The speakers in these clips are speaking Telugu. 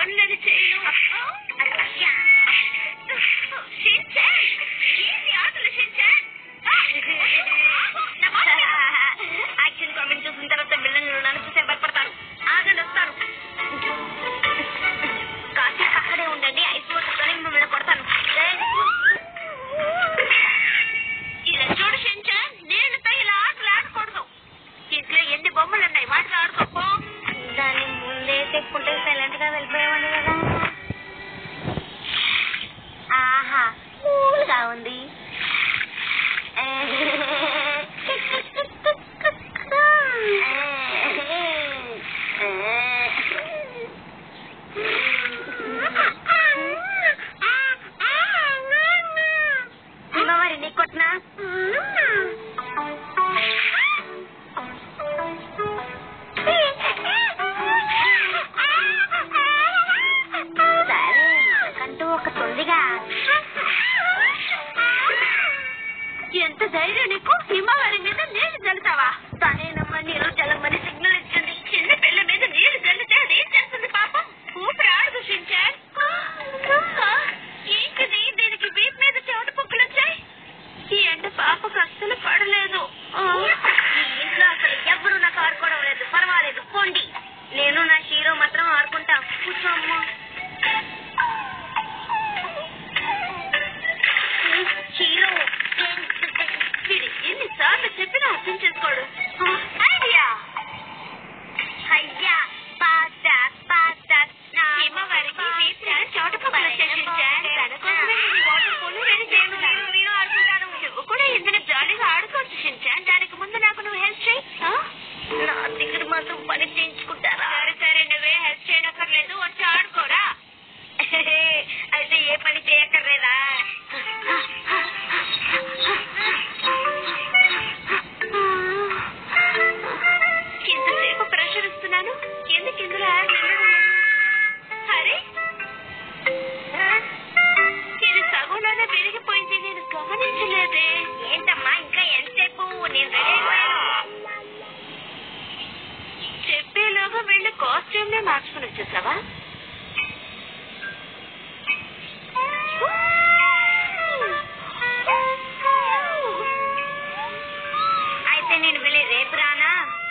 పనులని చేయను. యాక్షన్ కామెంట్ చూసిన తర్వాత విలన్లు నన్ను చూసే భయపడతారు. ఆగండి, వస్తారు. కాసేపు అక్కడే ఉండండి, ఐస్ వాటర్తోనే మిమ్మల్ని కొడతాను. ఇలా చూడు షించాన్, నీళ్ళతో ఇలా ఆటలు ఆడకూడదు. ఇంట్లో ఎన్ని బొమ్మలు ఉన్నాయి, వాటిలో ఆడుకోపో. దాన్ని ముందే చెప్పుకుంటే సైలెంట్ గా వెళ్ళిపోయామని కదా. ఆహా, కూల్గా ఉంది. మరి నీకు కొట్టినా కంటూ ఒకటి ఉందిగా. ఎంత ధైర్యం నీకు? హిమవారి మీద నీళ్లు చల్లుతావా? తనేనమ్మా నీరు చల్లమని సిగ్నల్ ఇచ్చింది. చిన్న పిల్ల మీద నీళ్లు చల్లితే అది ఏం చేస్తుంది పాపం? ఊపిరి ఆడదు షించాన్. ఏంటిది? దీనికి వీపు మీద చెమట పొక్కులు వచ్చాయి. ఈ ఎండ పాపకు అస్సలు పడలేదు. ఇంట్లో అసలు ఎవ్వరూ నాకు ఆడుకోవడం లేదు. పర్వాలేదు, పోండి. నేను నా హీరో మాత్రం ఆడుకుంటా. కూర్చోమ్మా. హీరో వీడి ఎన్నిసార్లు చెప్పినా అర్థం చేసుకోడు. అయ్యా అయ్యా హిమవారికి చోట పక్కన తన కోసమే వాటర్ పూలు రెడీ చేయను. ఆడుకుంటాను. నువ్వు కూడా ఇందులో జాలీగా ఆడుకోవచ్చు షించాన్. దానికి ముందు నాకు నువ్వు హెల్ప్ చేయి. నా దగ్గర మాత్రం పని చేయించుకుంటారా? సరే సరే, నువ్వే హెల్ప్ చేయనక్కర్లేదు, వచ్చి ఆడుకోరా. అయితే ఏ పని చేయక్కర్లేదా? ఇంతసేపు ప్రెషర్ ఇస్తున్నాను, ఎందుకు ఇందులో అరే ఇది సగంలోనే పెరిగిపోయింది. నేను గమనించలేదే. ఏంటమ్మా ఇంకా ఎంతసేపు? నేను రెడీ అయిపోయాను. చెప్పేలోగా వెళ్ళి కాస్ట్యూమ్ నే మార్చుకుని వచ్చేసావా? అయితే నేను వెళ్ళి రేపు రానా?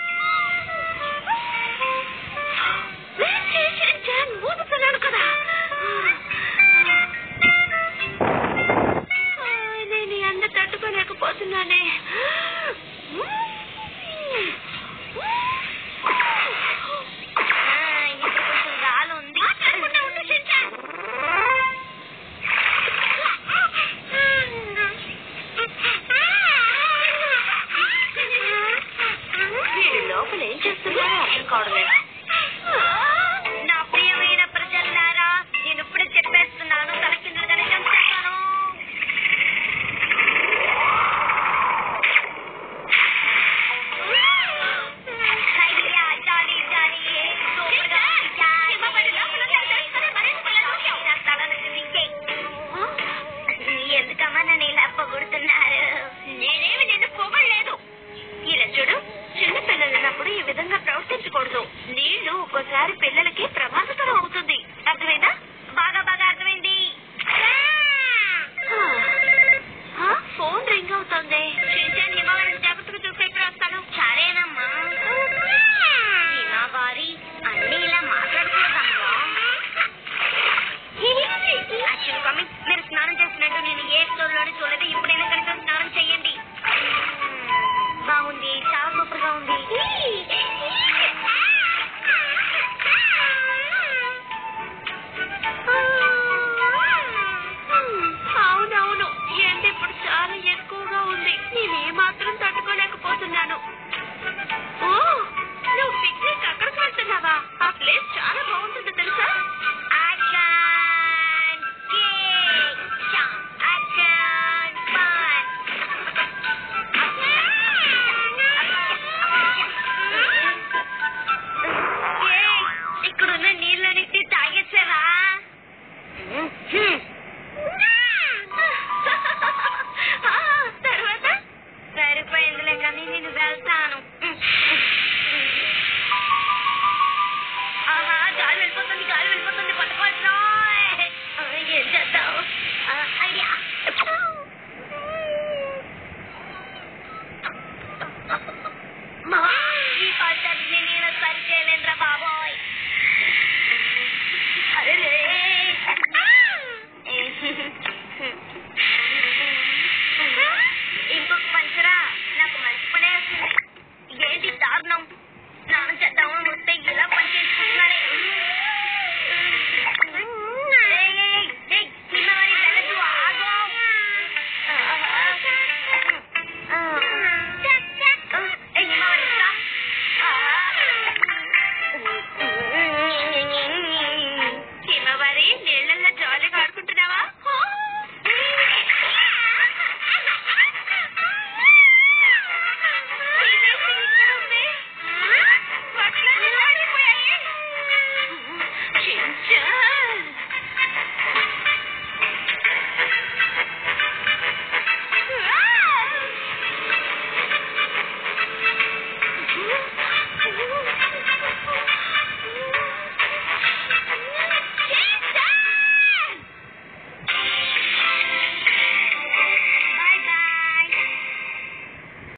ఊదుతున్నాను కదా. నేను ఎండ తట్టుకోలేకపోతున్నానే. ఇప్పుడు కొంచెం గాలి ఉంది. వీడు లోపల ఏం చేస్తున్నారో అర్థం కావడం లేదు. నా ప్రియమైన ప్రజలారా, నేను ఇప్పుడే చెప్పేస్తున్నాను, తలకిందులుగానే చంపేస్తాను. ఎందుకమ్మా నన్ను ఇలా పొగుడుతున్నారు? నేనేమి నిన్ను పొగడలేదు. ఇలా చూడు, చిన్న పిల్లలున్నప్పుడు ఈ విధంగా ప్రవర్తించకూడదు. నీళ్లు ఒక్కోసారి పిల్లలకి ప్రమాదకరం అవుతుంది. అర్థమైందా? బాగా బాగా అర్థమైంది. ఫోన్ రింగ్ అవుతుంది. షించాన్ హిమవారిని జాగ్రత్తగా చూసి ఎప్పుడు వస్తాను? సరేనమ్మా. హిమవారి అన్ని ఇలా మాట్లాడుకోదమ్మా. యాక్షన్ కామెంట్, మీరు స్నానం చేసినట్టు నేను ఏ స్టోర్లోనే చూడలేదు. ఇప్పుడైనా కనుక స్నానం చెయ్యండి. బాగుంది, చాలా సూపర్ గా ఉంది. అవునవును, ఎండ ఇప్పుడు చాలా ఎక్కువగా ఉంది. నేనే మాత్రం తట్టుకోలేకపోతున్నాను. ఓ, నువ్వు పిక్నిక్ అక్కడికి వెళ్తున్నావా? ఆ ప్లేస్ చాలా బాగుంటుంది తెలుసా? ఇక్కడున్న నీళ్ళని తాగేసావా? తర్వాత సరిపోయిందిలే కానీ నేను వెళ్తాను.